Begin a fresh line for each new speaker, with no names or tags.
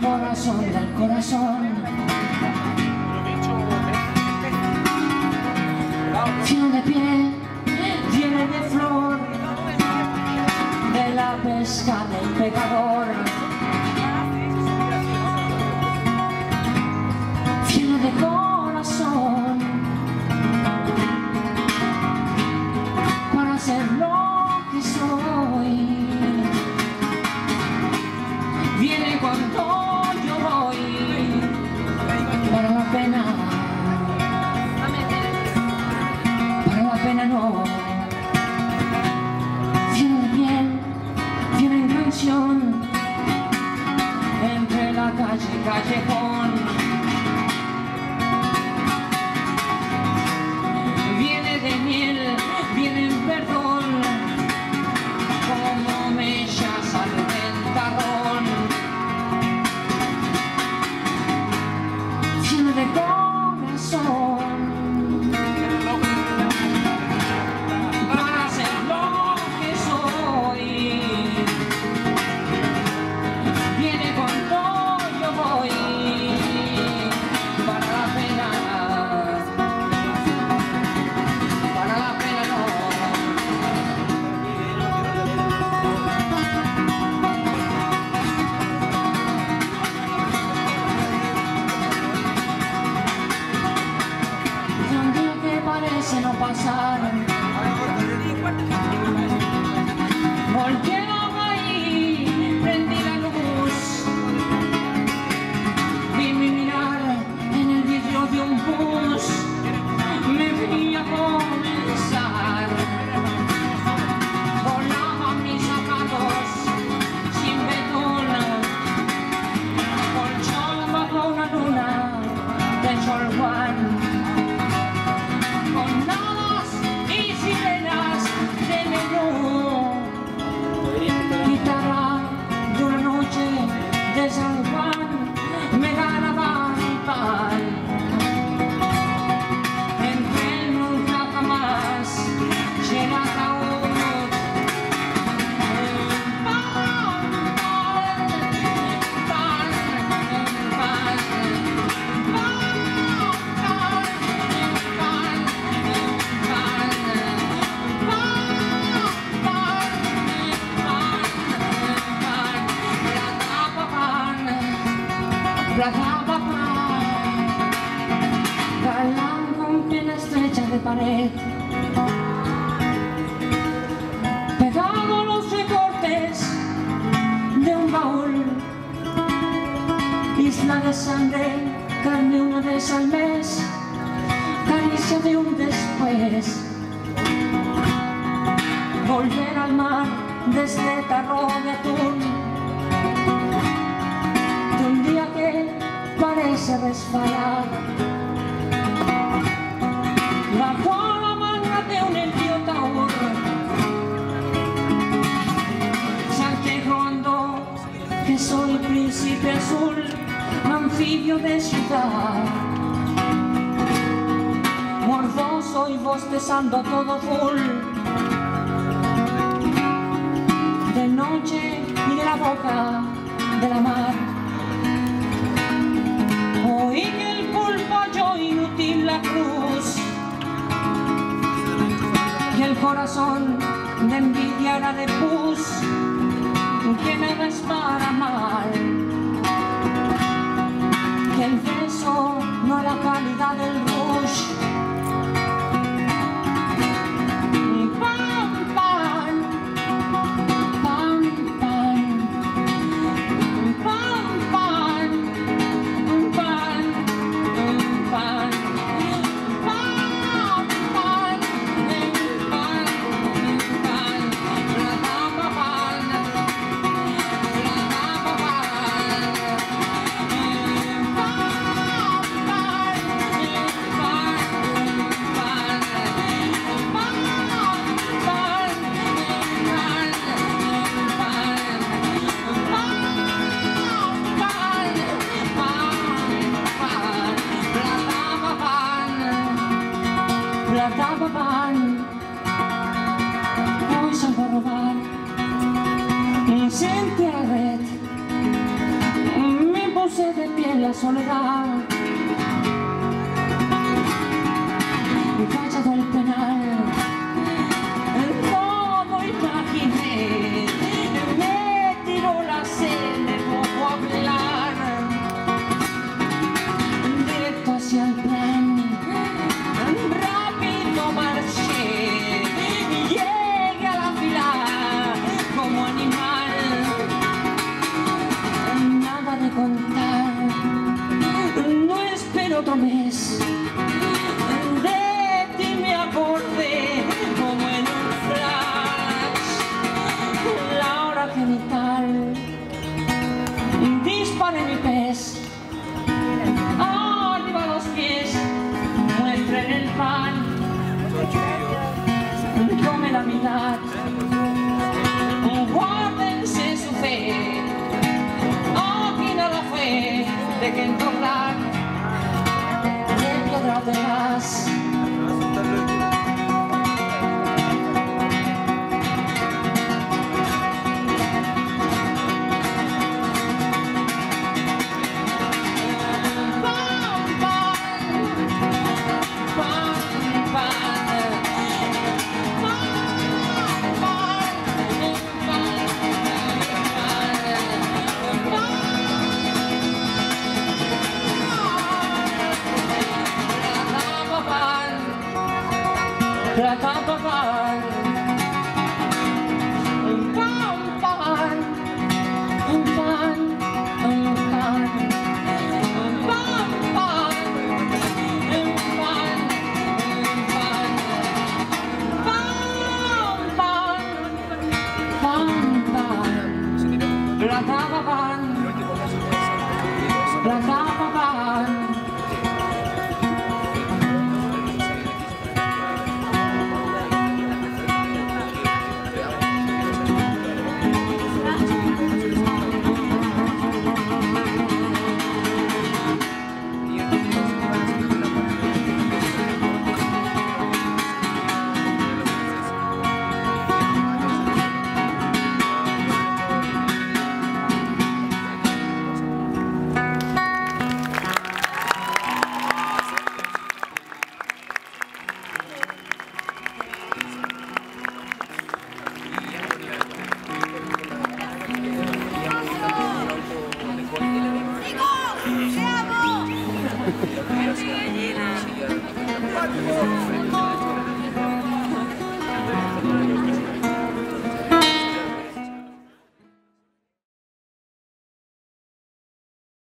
corazón del corazón. Fino de pie, viene de flor, de la pesca del pecador. Fino de corazón, para ser lo que soy. Viene cuando yo voy, para la pena. No, viene bien, viene en canción, entre la calle y callejón. Viene de miel, viene en perdón, como mellas al ventarrón. Viene de corazón, no pasar. Volteaba ahí, prendí la luz, vi mi mirar en el vidrio de un bus, me vi a comenzar. Volaban mis zapatos sin betún, colchón bajo una luna de Cholguán. De San Juan me ganaba mi pan, entré nunca jamás, llega a ataúd. Galán con piel estrecha de pared, pegado a los recortes de un baúl, isla de sangre, carne una vez al mes, caricia de un después, volver al mar desde tarro de atún. Un día que parece resbalar bajo la manga de un enviotaur, salteando que soy príncipe azul, anfibio de ciudad, morboso y bostezando todo full. De noche y de la boca de la mar, oí que el pulpo halló inútil la cruz, que el corazón de envidia era de pus, que nada es para mal, que el beso no era calidad del rush. Plataban, hoy salgo a robar, senté a la red, me puse en la soledad. Y fallado el penal, todo imaginé, me tiró la sed de poco hablar, directo hacia el plan, rápido marché, llegué a la fila como animal, nada de contar, no espero otro mes. Genital, dispare mi pez, arriba los pies, muestren el pan, tome la mitad, guárdense su fe, aquí nada fue de que entornar, de piedra de gas. La tapa pan, un pan, pan, un pan, un pan, un pan, pan, un pan, un pan, pan, pan, pan, la tapa pan, la tapa pan.
Siamo!